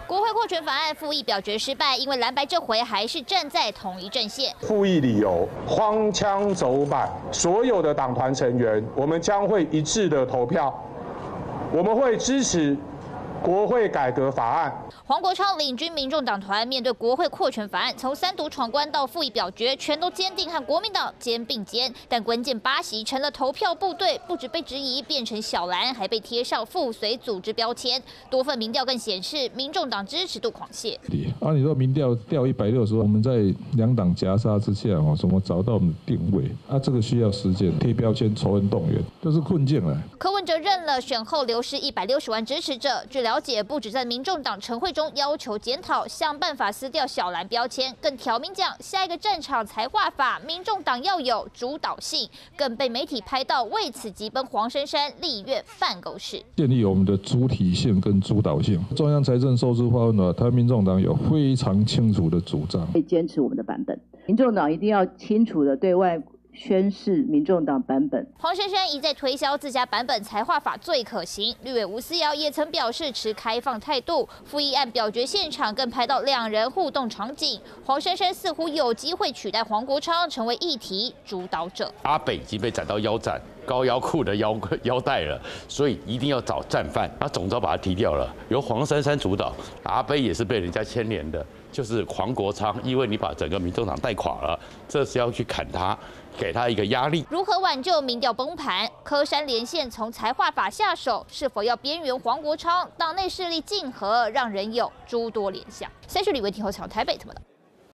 国会扩权法案复议表决失败，因为蓝白这回还是站在同一阵线。 复议理由荒腔走板，所有的党团成员，我们将会一致的投票，我们会支持国会改革法案。 黄国昌领军民众党团面对国会扩权法案，从3读闯关到复议表决，全都坚定和国民党肩并肩。但关键8席成了投票部队，不止被质疑变成小蓝，还被贴上附随组织标签。多份民调更显示，民众党支持度狂泻。 你说民调掉160，我们在2党夹杀之下怎么找到我们的定位？这个需要时间，贴标签、仇恨动员，这是困境了。 柯文哲认了，选后流失160万支持者。据了解，不止在民众党晨会中要求检讨，想办法撕掉小蓝标签，更挑明讲下一个战场才华法，民众党要有主导性，更被媒体拍到为此急奔黄珊珊立院办公室， 建立我们的主体性跟主导性。中央财政收支划分呢，台湾民众党有非常清楚的主张， 会坚持我们的版本。民众党一定要清楚的对外宣示民众党版本。 黄珊珊一再推销自家版本才华法最可行，立委吴思瑶也曾表示持开放态度。复议案表决现场更拍到2人互动场景，黄珊珊似乎有机会取代黄国昌成为议题主导者。 阿北已经被斩到腰斩。高腰裤的腰带了，所以一定要找战犯，总召把他踢掉了，由黄珊珊主导。阿北也是被人家牵连的，就是黄国昌，因为你把整个民众党带垮了，这是要去砍他，给他一个压力。 如何挽救民调崩盘？柯山连线从才华法下手，是否要边缘黄国昌？党内势力竞合，让人有诸多联想。3立委庭后场台北怎么了？